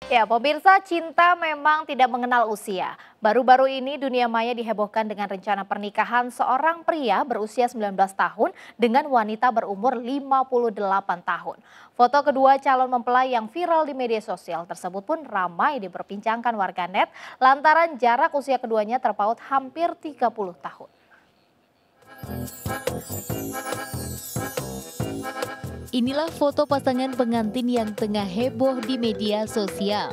Ya, pemirsa, cinta memang tidak mengenal usia. Baru-baru ini dunia maya dihebohkan dengan rencana pernikahan seorang pria berusia 19 tahun dengan wanita berumur 58 tahun. Foto kedua calon mempelai yang viral di media sosial tersebut pun ramai diperbincangkan warganet lantaran jarak usia keduanya terpaut hampir 30 tahun. Inilah foto pasangan pengantin yang tengah heboh di media sosial.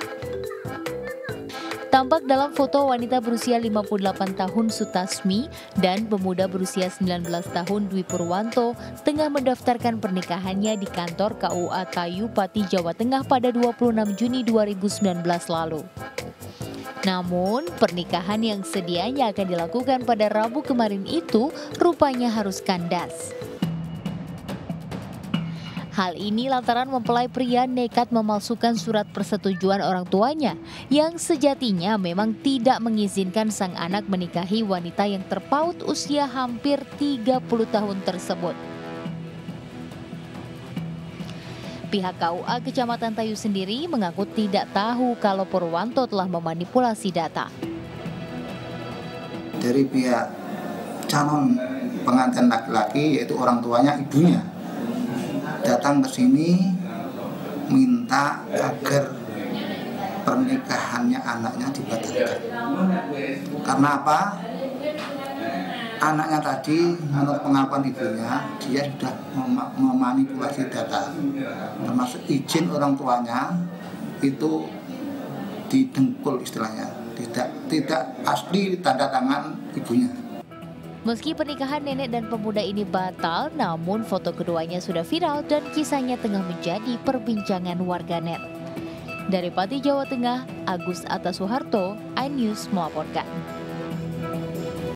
Tampak dalam foto wanita berusia 58 tahun Sutasmi dan pemuda berusia 19 tahun Dwi Purwanto tengah mendaftarkan pernikahannya di kantor KUA Kayu Pati, Jawa Tengah pada 26 Juni 2019 lalu. Namun, pernikahan yang sedianya akan dilakukan pada Rabu kemarin itu rupanya harus kandas. Hal ini lantaran mempelai pria nekat memalsukan surat persetujuan orang tuanya yang sejatinya memang tidak mengizinkan sang anak menikahi wanita yang terpaut usia hampir 30 tahun tersebut. Pihak KUA Kecamatan Tayu sendiri mengaku tidak tahu kalau Purwanto telah memanipulasi data. Dari pihak calon pengantin laki-laki, yaitu orang tuanya, ibunya, datang ke sini minta agar pernikahannya anaknya dibatalkan. Karena apa? Anaknya tadi menurut pengakuan ibunya, dia sudah memanipulasi data, termasuk izin orang tuanya itu didengkul istilahnya, tidak asli tanda tangan ibunya. Meski pernikahan nenek dan pemuda ini batal, namun foto keduanya sudah viral dan kisahnya tengah menjadi perbincangan warganet. Dari Pati, Jawa Tengah, Agus Atta Soeharto, iNews melaporkan.